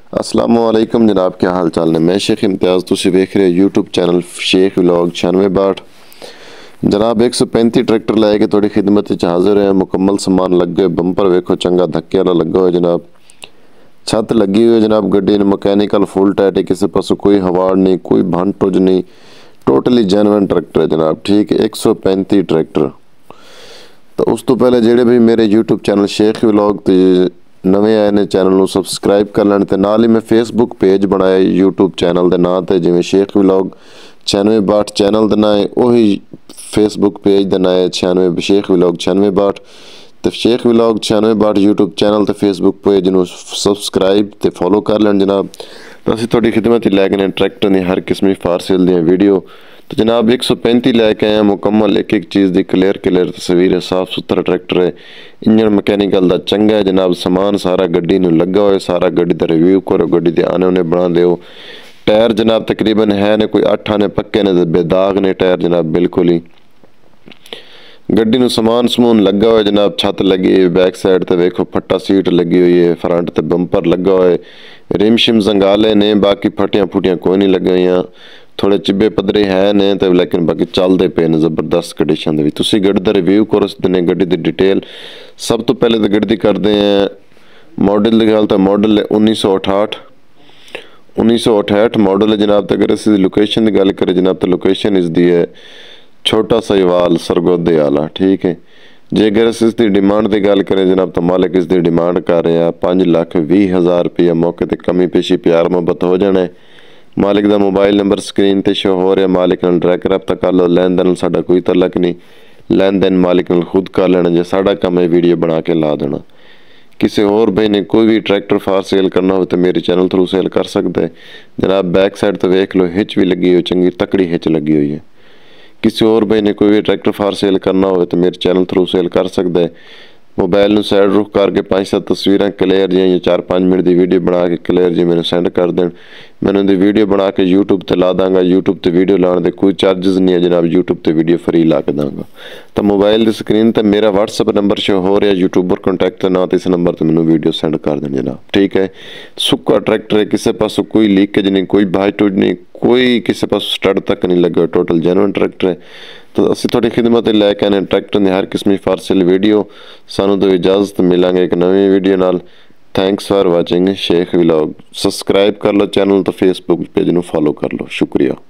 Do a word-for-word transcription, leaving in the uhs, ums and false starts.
अस्सलामुअलैकुम जनाब, क्या हाल चाल ने। मैं शेख इम्तियाज़, तुसी वेख रहे हो यूट्यूब चैनल शेख व्लॉग छियानवे बाठ। जनाब एक सौ पैंती ट्रैक्टर लैके थोड़ी खिदमत हाजिर है। मुकम्मल समान लग गए, बंपर वेखो चंगा धक्के वाला लगा हुआ जनाब, छत लगी हुई है जनाब, गड्डी मकैनिकल फुल टाइट है, किसी पासों कोई हवाड़ नहीं, कोई भंन टुज नहीं, टोटली जेनवन ट्रैक्टर है जनाब। ठीक है, एक सौ पैंती ट्रैक्टर। तो उस तो पहले जेडे भी मेरे यूट्यूब चैनल शेख व्लॉग तो नवे आए ने चैनल ਨੂੰ सबसक्राइब कर लैन, ते नाल ही मैं फेसबुक पेज बनाया यूट्यूब चैनल के नाँ ते, जिवें शेख व्लॉग छियानवे बाठ चैनल का नाँ है, उही फेसबुक पेज का नाँ है छियानवे शेख व्लॉग छियानवे बाठ। तो शेख व्लॉग छियानवे बाठ यूट्यूब चैनल ते फेसबुक पेज ਨੂੰ सबसक्राइब ते फॉलो कर लैन जनाब। तो असीं तुहाडी खिदमत ही लैके ट्रैक्टर की हर किस्म की फार सेल दी वीडियो। तो जनाब एक सौ पैंती लैके आए मुकम्मल, एक एक चीज़ की क्लियर क्लियर तस्वीर है, साफ सुथरा ट्रैक्टर है, इंजन मकैनिकल का चंगा है जनाब, समान सारा गड्डी नूं लगा हुआ है, सारा गड्डी का रिव्यू करो, गड्डी के आने उन्हें बना दो। टायर जनाब तकरीबन है ने कोई अठ आने पक्के ने, बेदाग ने टायर जनाब बिल्कुल ही। गड्डी नूं समान समून लगा हुआ है जनाब, छत लगी है, बैक साइड तो वेखो फट्टा सीट लगी हुई है, फ्रंट ते बंपर लगा हुआ है, रिम शिम जंगाले ने, बाकी फटियां फुटियां कोई नहीं लगी हुई, थोड़े चिब्बे पदरे है ने तो लेकिन बाकी चलते पे ने जबरदस्त कंडीशन दे। तुसी गड्डी का रिव्यू करो ने, गड्डी की डिटेल। सब तो पहले तो गड्डी करते हैं मॉडल की गल, तो मॉडल है उन्नीस सौ अठाहठ उन्नीस सौ अठाहठ मॉडल है जनाब। तो अगर इस लोकेशन की गल करें जनाब, तो लोकेशन इसकी है छोटा साहिवाल सरगोदे आला। ठीक है जे अगर इस इसकी डिमांड की गल करें जनाब, तो मालिक इसकी डिमांड कर रहे हैं पाँच लख भी हज़ार रुपया। मौके पर कमी पेशी प्यार मुहब्बत हो जाना है। मालिक का मोबाइल नंबर स्क्रीन पर शो हो रहा, मालिक नाल डायरेक्ट रब्ता कर लो। लैन देन साडा कोई तलक नहीं, लैन देन मालिक नाल खुद कर लेना, जो साडा काम है वीडियो बना के ला देना। किसी और भाई ने कोई भी ट्रैक्टर फार सेल करना हो तो मेरे चैनल थ्रू सेल कर सकता है जनाब। बैक साइड तो वेख लो, हिच भी लगी हुई, चंगी तकड़ी हिच लगी हुई है। किसी और भाई ने कोई भी ट्रैक्टर फार सेल करना हो तो मेरे चैनल थ्रू सेल कर सकता है। मोबाइल में साइड रुख करके पाँच सत्त तस्वीर क्लियर जी, चार पाँच मिनट की वीडियो बना के क्लियर जी मैंने सेंड कर दें। मैंने उनकी वीडियो बना के यूट्यूब पर ला दाँगा। यूट्यूब पर वीडियो लाने के कोई चार्जिज नहीं है जनाब, यूट्यूब पर वीडियो फ्री ला के दाँगा। तो मोबाइल की स्क्रीन पर मेरा व्हाट्सअप नंबर शो हो रहा, यूट्यूबर कॉन्टैक्ट ना, तो इस नंबर पर मैंने वीडियो सेंड कर दें जनाब। ठीक है, सुक्का ट्रैक्टर है, किसी पासों कोई लीकेज नहीं, कोई भाई टूट नहीं, कोई किसी पास स्टड तक नहीं लगा, टोटल जेन्युइन ट्रैक्टर है। तो असी थोड़ी खिदमत लैके आने ट्रैक्टर की हर किस्म की फारसेल वीडियो। सानू तो इजाजत, मिलेंगे एक नवी वीडियो नाल। Thanks for watching Sheikh vlog. Subscribe कर लो चैनल, तो फेसबुक पेज नू फॉलो कर लो। शुक्रिया।